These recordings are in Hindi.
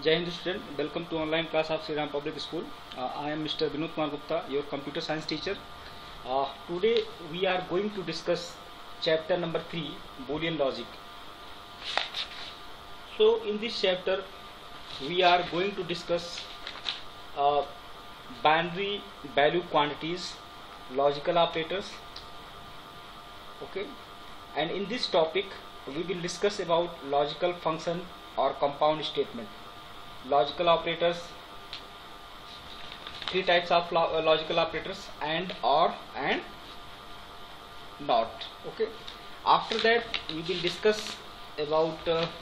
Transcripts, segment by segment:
Jai Hind student, welcome to online class of Sri Ram Public School. I am Mr. Vinod Kumar Gupta, your computer science teacher. Today we are going to discuss chapter number 3, Boolean logic. So in this chapter we are going to discuss binary value quantities, logical operators. Okay, and in this topic we will discuss about logical function or compound statement, logical operators, three types of logical operators, and, or, and not. Okay, after that we will discuss about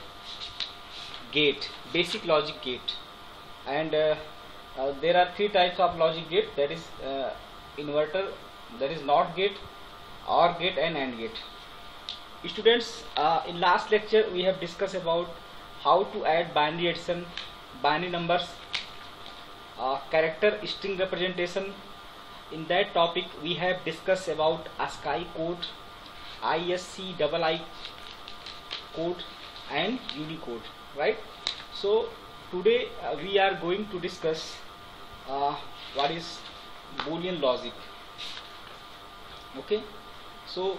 gate, basic logic gate, and there are three types of logic gate, that is inverter, that is NOT gate, OR gate, and AND gate. Students, in last lecture we have discussed about how to add binary addition, binary numbers, character string representation. In that topic we have discussed about ASCII code, ISC II code, and Unicode, right? So today we are going to discuss what is Boolean logic. Okay, so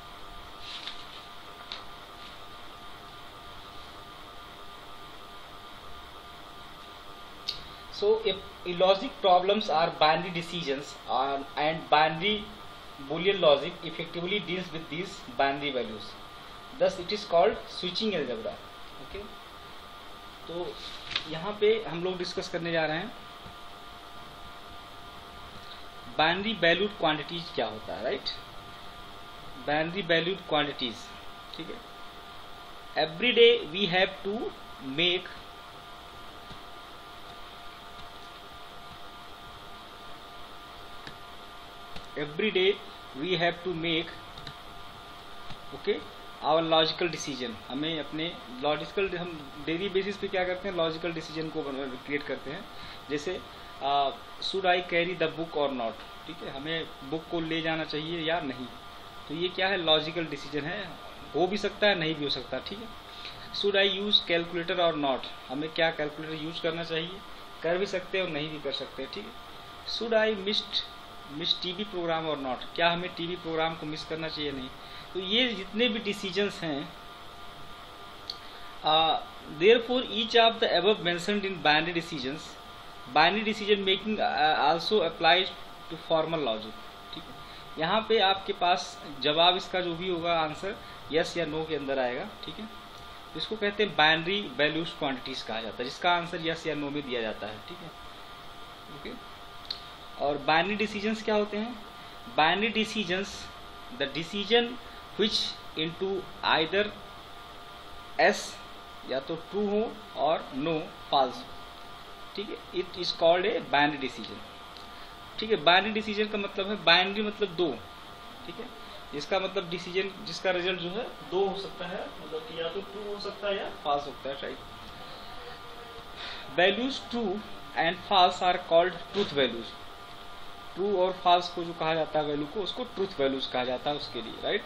if logic problems are binary decisions and binary Boolean logic effectively deals with these binary values, thus it is called switching algebra. Okay, तो यहाँ पे हम लोग डिस्कस करने जा रहे हैं बाइनरी वैल्यूड क्वांटिटीज क्या होता है, राइट? बाइनरी वैल्यूड क्वांटिटीज, ठीक है. Every day we have to make okay our logical decision. हमें अपने लॉजिकल, हम डेली बेसिस पे क्या करते हैं, लॉजिकल डिसीजन को क्रिएट करते हैं. जैसे should I carry the book or not, ठीक है, हमें बुक को ले जाना चाहिए या नहीं. तो ये क्या है, लॉजिकल डिसीजन है, हो भी सकता है नहीं भी हो सकता. ठीक है. Should I use calculator or not, हमें क्या कैलकुलेटर यूज करना चाहिए, कर भी सकते हैं और नहीं भी कर सकते. ठीक है. Should I miss TV program or not, क्या हमें टीवी प्रोग्राम को मिस करना चाहिए, नहीं. तो ये जितने भी डिसीजंस हैं, therefore each of the above mentioned in binary decision making also applies to formal logic. ठीक है. यहाँ पे आपके पास जवाब इसका जो भी होगा आंसर यस या नो के अंदर आएगा. ठीक है. इसको कहते हैं बाइनरी वैल्यूज क्वांटिटीज कहा जाता है, जिसका आंसर यस या नो में दिया जाता है. ठीक है. ओके. और बाइनरी डिसीजंस क्या होते हैं? Binary decisions, the decision which into either S या तो ट्रू हो और नो फॉल्स. ठीक है. It is called a binary decision. ठीक है. बाइनरी डिसीजन का मतलब है, बाइनरी मतलब दो. ठीक है. इसका मतलब डिसीजन जिसका रिजल्ट जो है दो हो सकता है, मतलब कि या तो ट्रू हो सकता है या फॉल्स हो सकता है, right. Values true and false are called truth values. True और फॉल्स को जो कहा जाता है वैल्यू को, उसको ट्रूथ वैल्यूज कहा जाता है उसके लिए, right.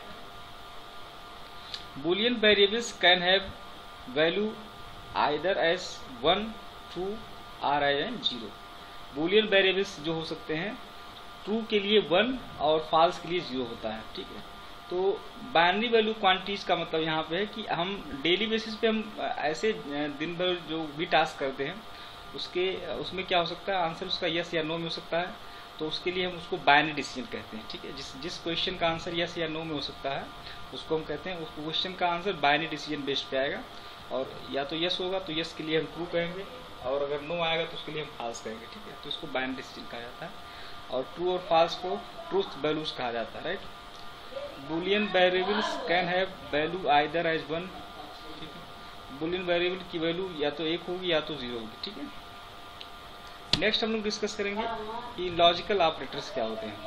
Boolean variables can have value either as 1, 2 or as 0. Boolean variables जो हो सकते हैं, ट्रू के लिए 1 और फॉल्स के लिए 0 होता है. ठीक है. तो बाइनरी वैल्यू क्वांटिटीज का मतलब यहाँ पे है कि हम डेली बेसिस पे हम ऐसे दिन भर जो भी टास्क करते हैं उसमें क्या हो सकता है, आंसर उसका यस या नो में हो सकता है. तो उसके लिए हम उसको बाइनरी डिसीजन कहते हैं. ठीक है. जिस क्वेश्चन का आंसर यस या नो में हो सकता है उसको हम कहते हैं, उस क्वेश्चन का आंसर बाइनरी डिसीजन बेस्ड पे आएगा. और या तो यस होगा तो यस के लिए हम ट्रू कहेंगे, और अगर नो आएगा तो उसके लिए हम फॉल्स कहेंगे. ठीक है. तो इसको बाइनरी डिसीजन कहा जाता है. और ट्रू और फॉल्स को ट्रूथ वैल्यूज कहा जाता है, right. Boolean variables can have value either as 1. ठीक है. बूलियन वेरिएबल की वैल्यू या तो 1 होगी या तो 0 होगी. ठीक है. नेक्स्ट हम लोग डिस्कस करेंगे कि लॉजिकल ऑपरेटर्स क्या होते हैं.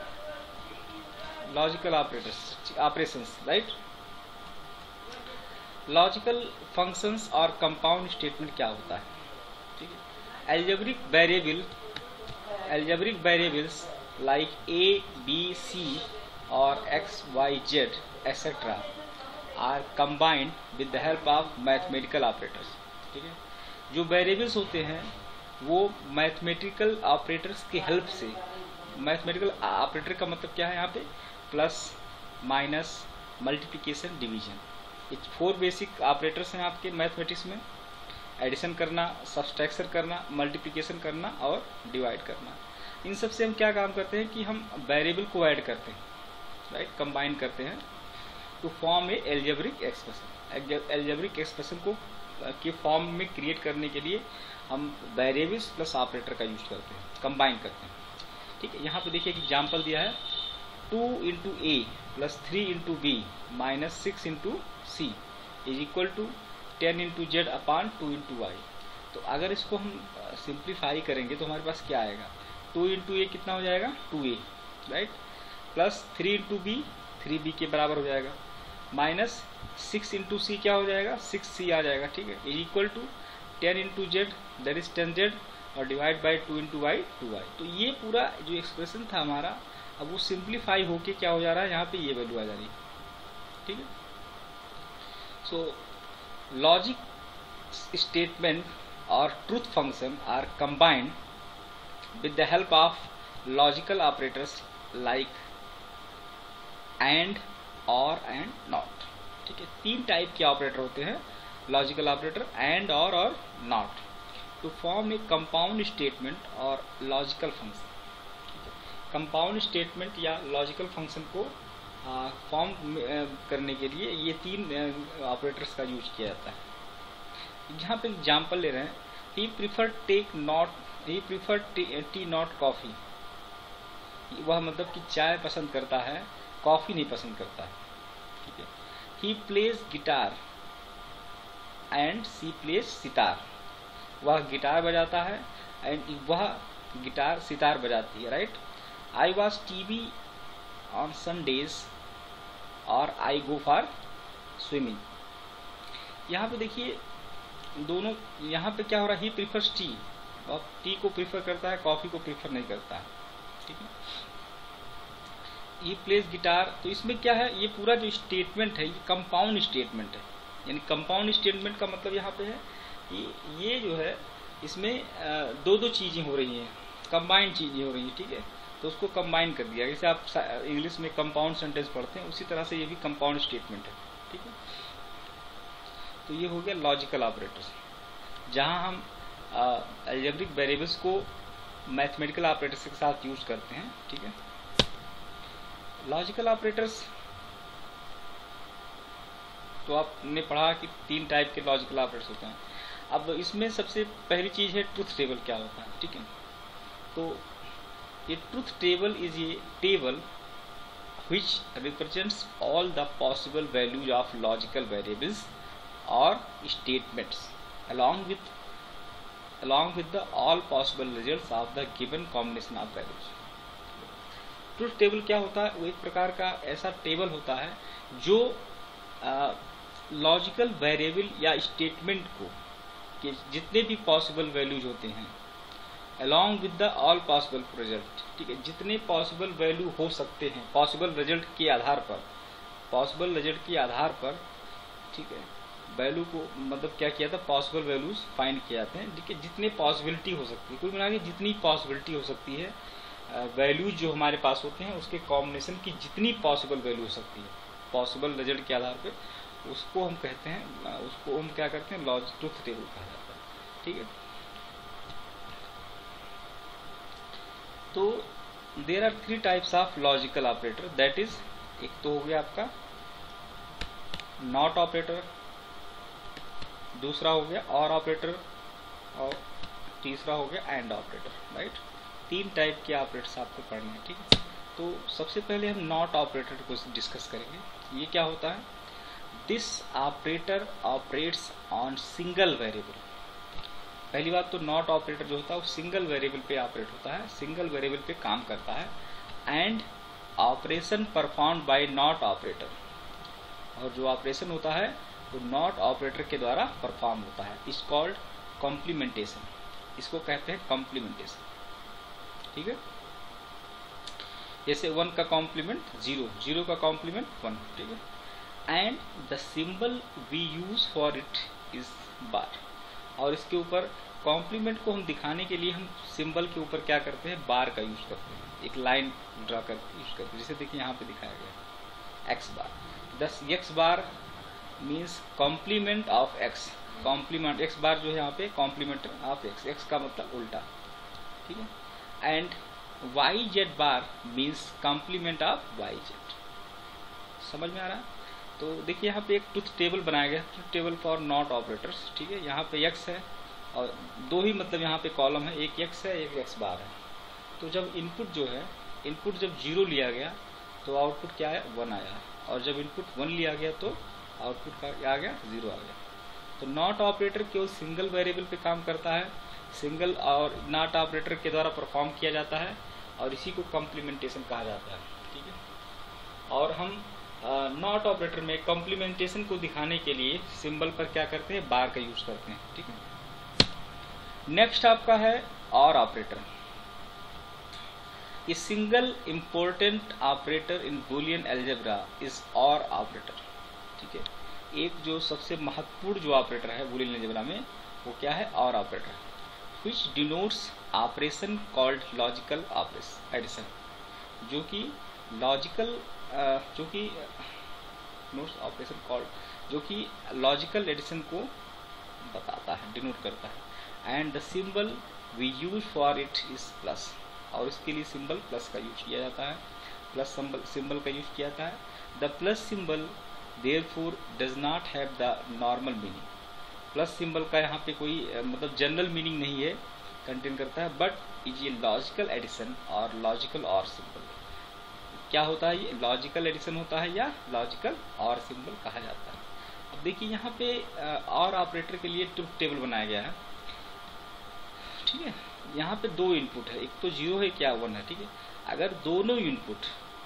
Logical operations, right. Logical functions और कंपाउंड स्टेटमेंट क्या होता है. ठीक है. Algebraic variables like A, B, C और X, Y, Z etcetera are combined with the help of mathematical operators. ठीक है. जो वेरिएबल्स होते हैं वो मैथमेटिकल ऑपरेटर्स की हेल्प से, मैथमेटिकल ऑपरेटर का मतलब क्या है यहाँ पे, प्लस माइनस मल्टीप्लिकेशन डिवीजन, ये 4 बेसिक ऑपरेटर्स हैं आपके मैथमेटिक्स में। एडिशन करना, सब्सट्रैक्शन करना, मल्टीप्लिकेशन करना और डिवाइड करना। इन सब से हम क्या काम करते हैं कि हम वेरिएबल को ऐड करते हैं, राइट, कंबाइन करते हैं to form a algebraic expression. Algebraic expression को के फॉर्म में क्रिएट करने के लिए हम वेरिएबल्स प्लस ऑपरेटर का यूज करते हैं, कंबाइन करते हैं। ठीक है, यहाँ पे देखिए एक एग्जाम्पल दिया है, 2 into A plus 3 into B minus 6 into C is equal to 10 into Z upon 2 into Y. तो अगर इसको हम सिंप्लीफाई करेंगे तो हमारे पास क्या आएगा, 2 इंटू ए कितना हो जाएगा, 2a, right, plus 3 into B 3b के बराबर हो जाएगा, माइनस 6 इंटू सी क्या हो जाएगा, 6c आ जाएगा। ठीक है, is equal to 10 into Z that is 10z और divide by 2 into Y 2y। तो ये पूरा जो एक्सप्रेशन था हमारा, अब वो सिंप्लीफाई होके क्या हो जा रहा है, यहाँ पे ये वैल्यू आ जा रही है। ठीक है, सो लॉजिक स्टेटमेंट और truth function are combined with the help of logical operators like and, or and not। ठीक है, 3 टाइप के ऑपरेटर होते हैं, logical operator, and, or not, to form a compound statement और लॉजिकल फंक्शन। कंपाउंड स्टेटमेंट या लॉजिकल फंक्शन को फॉर्म करने के लिए ये 3 ऑपरेटर्स का यूज किया जाता है। यहाँ पे एग्जाम्पल ले रहे हैं, he prefer tea not coffee, वह मतलब कि चाय पसंद करता है, कॉफ़ी नहीं पसंद करता है। ठीक है, he plays guitar and she plays sitar, वह गिटार बजाता है एंड वह गिटार सितार बजाती है, right. I watch TV on Sundays और आई गो फॉर स्विमिंग। यहाँ पे देखिए दोनों, यहाँ पे क्या हो रहा है, ही प्रीफर्स टी, और टी को प्रीफर करता है, कॉफी को प्रीफर नहीं करता है। ठीक है, ये प्लेस गिटार, तो इसमें क्या है, ये पूरा जो स्टेटमेंट है ये कंपाउंड स्टेटमेंट है। यानी कंपाउंड स्टेटमेंट का मतलब यहाँ पे है ये जो है इसमें दो चीजें हो रही हैं, कंबाइंड चीजें हो रही हैं। ठीक है, तो उसको कंबाइन कर दिया, जैसे आप इंग्लिश में कंपाउंड सेंटेंस पढ़ते हैं उसी तरह से ये भी कंपाउंड स्टेटमेंट है। ठीक है, तो ये हो गया लॉजिकल ऑपरेटर्स, जहाँ हम अलजेब्रिक वेरिएबल्स को मैथमेटिकल ऑपरेटर्स के साथ यूज करते हैं। ठीक है, लॉजिकल ऑपरेटर्स तो आपने पढ़ा कि 3 टाइप के लॉजिकल ऑपरेटर्स होते हैं। अब इसमें सबसे पहली चीज है ट्रुथ टेबल क्या होता है। ठीक है, तो ये truth table is a table which represents all the possible values of logical variables or statements along with the all possible results of the given combination of values। Truth table क्या होता है, वो एक प्रकार का ऐसा टेबल होता है जो लॉजिकल वेरिएबल या स्टेटमेंट को कि जितने भी पॉसिबल वैल्यूज होते हैं along with the all possible result. ठीक है, जितने पॉसिबल वैल्यू हो सकते हैं पॉसिबल रिजल्ट के आधार पर, ठीक है, वैल्यू को मतलब क्या किया था, पॉसिबल वैल्यूज फाइंड किए जाते हैं। ठीक है, जितने पॉसिबिलिटी हो सकती है, कुल मिला के जितनी पॉसिबिलिटी हो सकती है वैल्यूज जो हमारे पास होते हैं उसके कॉम्बिनेशन की जितनी पॉसिबल वैल्यू हो सकती है पॉसिबल रिजल्ट के आधार पे, उसको हम कहते हैं, उसको हम क्या करते हैं, ट्रुथ टेबल कहा जाता है। ठीक है, तो there are 3 types of logical operator, that is, एक तो हो गया आपका नॉट ऑपरेटर, दूसरा हो गया और ऑपरेटर, और तीसरा हो गया एंड ऑपरेटर, राइट। 3 टाइप के ऑपरेटर्स आपको पढ़ने हैं। ठीक है, तो सबसे पहले हम नॉट ऑपरेटर को डिस्कस करेंगे। ये क्या होता है, this operator operates on single variable. पहली बात तो नॉट ऑपरेटर जो होता है वो सिंगल वेरिएबल पे ऑपरेट होता है, सिंगल वेरिएबल पे काम करता है। And operation performed by not operator, और जो ऑपरेशन होता है वो नॉट ऑपरेटर के द्वारा परफॉर्म होता है। इस कॉल्ड कॉम्प्लीमेंटेशन, इसको कहते हैं कॉम्प्लीमेंटेशन। ठीक है, जैसे 1 का कॉम्प्लीमेंट 0, 0 का कॉम्प्लीमेंट 1। ठीक है, and the symbol we use for it is bar, और इसके ऊपर कॉम्प्लीमेंट को हम दिखाने के लिए हम सिंबल के ऊपर क्या करते हैं, बार का यूज करते हैं, एक लाइन ड्रा कर यूज करते हैं, जैसे देखिए यहाँ पे दिखाया गया X bar. This X bar means complement of X, complement X bar जो है यहाँ पे कॉम्प्लीमेंट ऑफ एक्स, एक्स का मतलब उल्टा, ठीक है। And Y Z bar means complement of Y Z. समझ में आ रहा है? तो देखिए यहाँ पे एक ट्रुथ टेबल बनाया गया, truth table for not operators, ठीक है। यहाँ पे एक्स है और दो ही मतलब यहाँ पे कॉलम है, एक एक्स है एक एक्स बार है। तो जब इनपुट जो है, इनपुट जब 0 लिया गया तो आउटपुट क्या है, 1 आया, और जब इनपुट 1 लिया गया तो आउटपुट का आ गया 0 आ गया। तो नॉट ऑपरेटर केवल सिंगल वेरिएबल पे काम करता है, सिंगल और नॉट ऑपरेटर के द्वारा परफॉर्म किया जाता है, और इसी को कॉम्प्लीमेंटेशन कहा जाता है, ठीक है। और हम नॉट ऑपरेटर में कॉम्प्लीमेंटेशन को दिखाने के लिए सिंबल पर क्या करते हैं, बार का यूज करते हैं, ठीक है। नेक्स्ट आपका है or operator. A single important operator in Boolean algebra is or operator, ठीक है। एक जो सबसे महत्वपूर्ण जो ऑपरेटर है बूलियन अलजेब्रा में वो क्या है, or operator, which denotes operation called logical addition, जो कि लॉजिकल जो कि नोट्स ऑपरेशन कॉल्ड जो कि लॉजिकल एडिशन को बताता है, डिनोट करता है। And the symbol we use for it is plus, और इसके लिए सिंबल प्लस का यूज किया जाता है, प्लस सिंबल का यूज किया जाता है। The plus symbol therefore does not have the normal meaning, plus symbol का यहाँ पे कोई मतलब जनरल मीनिंग नहीं है, कंटेन करता है, बट इज ये लॉजिकल एडिशन और लॉजिकल और सिंबल। क्या होता है, ये लॉजिकल एडिशन होता है या लॉजिकल और सिंबल कहा जाता है। अब देखिए यहाँ पे और ऑपरेटर के लिए ट्रुथ टेबल बनाया गया है, ठीक है। यहाँ पे दो इनपुट है, एक तो 0 है क्या 1 है, ठीक है। अगर दोनों इनपुट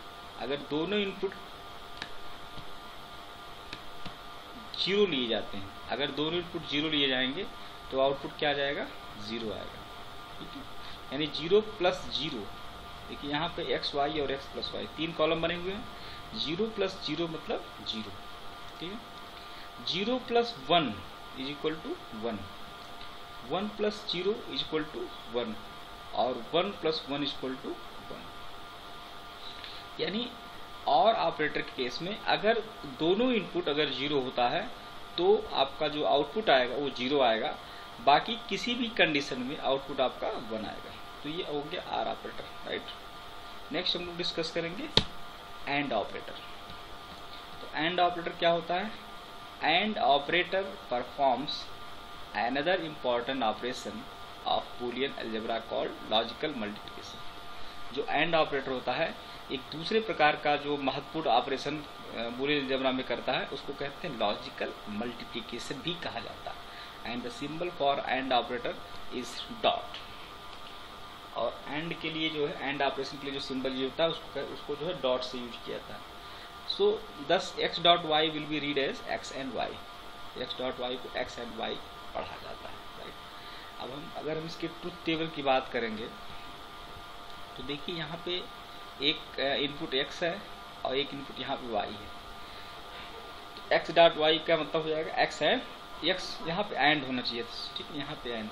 0 लिए जाते हैं, अगर दोनों इनपुट 0 लिए जाएंगे तो आउटपुट क्या आ जाएगा, 0 आएगा, ठीक है। यानी 0 प्लस 0, देखिए यहाँ पे एक्स वाई और एक्स प्लस वाई 3 कॉलम बने हुए हैं, 0 प्लस 0 मतलब 0, ठीक है। 0 plus 1 is equal to 1, 1 plus 0 is equal to 1, और 1 प्लस 1 इज इक्वल टू 1। यानी और ऑपरेटर के केस में अगर दोनों इनपुट अगर 0 होता है तो आपका जो आउटपुट आएगा वो 0 आएगा, बाकी किसी भी कंडीशन में आउटपुट आपका 1 आएगा। तो ये हो गया आर ऑपरेटर, राइट। नेक्स्ट हम लोग डिस्कस करेंगे एंड ऑपरेटर। तो एंड ऑपरेटर क्या होता है, and operator performs another important operation of Boolean algebra called logical multiplication. जो एंड ऑपरेटर होता है एक दूसरे प्रकार का जो महत्वपूर्ण ऑपरेशन बूलियन अलजेब्रा में करता है उसको कहते हैं लॉजिकल मल्टीप्लिकेशन भी कहा जाता है। And the symbol for and operator is dot. और एंड के लिए जो है, एंड ऑपरेशन के लिए जो सिंबल यूज होता है उसको जो है डॉट से यूज किया जाता है। So this X dot Y will be read as X and Y, X dot Y को एक्स एंड वाई पढ़ा जाता है, राइट। अब अगर हम इसके ट्रुथ टेबल की बात करेंगे तो देखिए यहाँ पे एक इनपुट x है और एक इनपुट यहाँ पे y है। x डॉट वाई का मतलब हो जाएगा x एंड x, यहाँ पे एंड होना चाहिए, ठीक है, यहाँ पे and,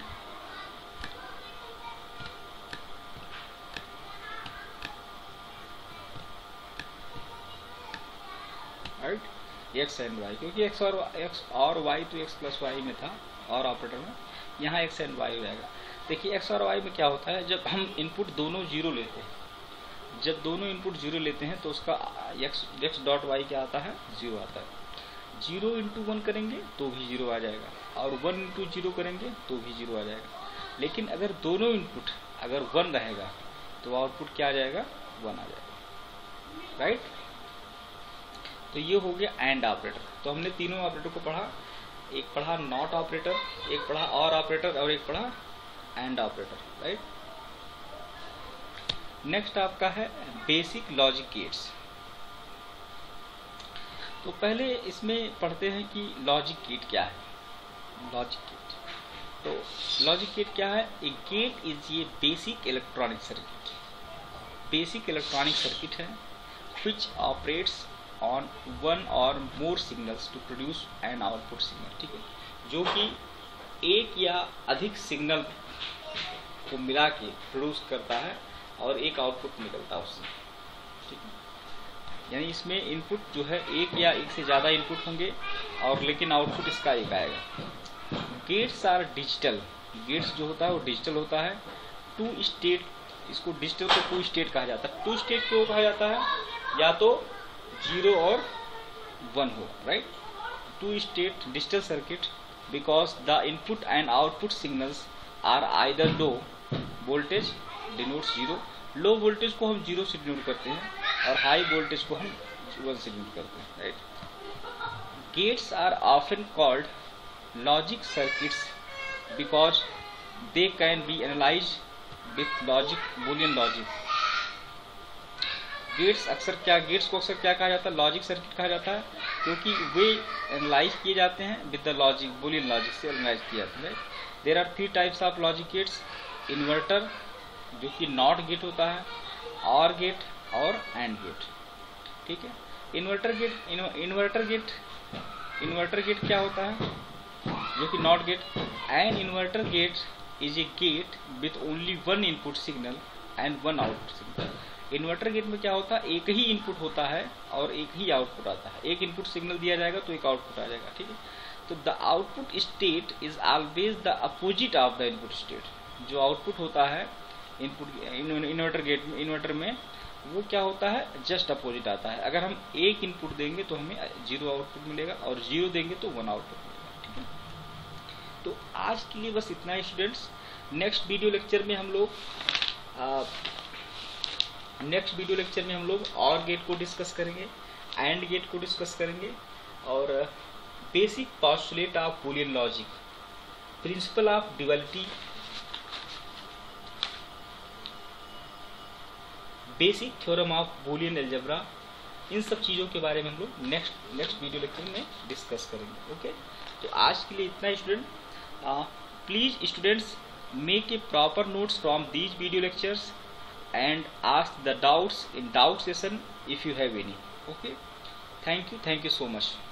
right, x and y, क्योंकि x और y तो x प्लस y में था और ऑपरेटर में, यहाँ x एंड y हो जाएगा। देखिए x और y में क्या होता है, जब हम इनपुट दोनों 0 लेते हैं, जब दोनों इनपुट 0 लेते हैं तो उसका x डॉट वाई क्या आता है, 0 आता है। 0 इंटू 1 करेंगे तो भी 0 आ जाएगा, और 1 इंटू 0 करेंगे तो भी 0 आ जाएगा। लेकिन अगर दोनों इनपुट अगर 1 रहेगा तो आउटपुट क्या आ जाएगा, 1 आ जाएगा, राइट। तो ये हो गया एंड ऑपरेटर। तो हमने तीनों ऑपरेटर को पढ़ा, एक पढ़ा नॉट ऑपरेटर, एक पढ़ा और ऑपरेटर, और एक पढ़ा एंड ऑपरेटर, राइट। नेक्स्ट आपका है बेसिक लॉजिक गेट्स। तो पहले इसमें पढ़ते हैं कि लॉजिक गेट क्या है। लॉजिक गेट, तो लॉजिक गेट क्या है, ए गेट इज ये basic electronic circuit, basic electronic circuit है which operates on one or more signals to produce an output signal, ठीक है, जो कि एक या अधिक सिग्नल को मिला के प्रोड्यूस करता है और एक आउटपुट निकलता है उससे, ठीक है। यानी इसमें इनपुट जो है एक या एक से ज़्यादा इनपुट होंगे और लेकिन आउटपुट इसका एक आएगा। गेट्स आर डिजिटल, गेट्स जो होता है वो डिजिटल होता है। टू स्टेट, इसको डिजिटल को टू स्टेट कहा जाता है। टू स्टेट क्यों कहा जाता है? या तो 0 और 1 हो, right. Two state digital circuit because the input and output signals are either low voltage denotes 0, low voltage को हम 0 से डिनोट करते हैं और हाई वोल्टेज को हम 1 से डिनोट करते हैं, right. Gates are often called logic circuits because they can be analyse with logic, Boolean logic. Gates को अक्सर क्या कहा जाता है? लॉजिक सर्किट कहा जाता है, क्योंकि वे एनालाइज किए जाते हैं with the logic, Boolean logic से एनालाइज किए जाते हैं। There are 3 types of logic gates. Inverter जो कि नॉट गेट होता है, और गेट और एंड गेट, ठीक है। इन्वर्टर गेट क्या होता है? जो कि not gate. An inverter gate is a gate with only 1 input signal and 1 output signal. Inverter gate में क्या होता है? एक ही इनपुट होता है और एक ही आउटपुट आता है। एक इनपुट सिग्नल दिया जाएगा तो एक आउटपुट आ जाएगा, ठीक है। तो the output state is always the opposite of the input state. जो आउटपुट होता है इन्वर्टर में वो क्या होता है? जस्ट अपोजिट आता है। अगर हम एक इनपुट देंगे तो हमें 0 आउटपुट मिलेगा और 0 देंगे तो 1 आउटपुट मिलेगा, ठीक है। तो आज के लिए बस इतना ही स्टूडेंट्स। नेक्स्ट वीडियो लेक्चर में हम लोग और गेट को डिस्कस करेंगे, एंड गेट को डिस्कस करेंगे और basic postulate of Boolean logic, principle of duality, basic theorem of Boolean algebra, इन सब चीज़ों के बारे में हम लोग नेक्स्ट वीडियो लेक्चर में डिस्कस करेंगे, ओके। तो आज के लिए इतना ही student. Please students make a proper notes from these video lectures and ask the doubts in doubt session if you have any, okay. Thank you so much.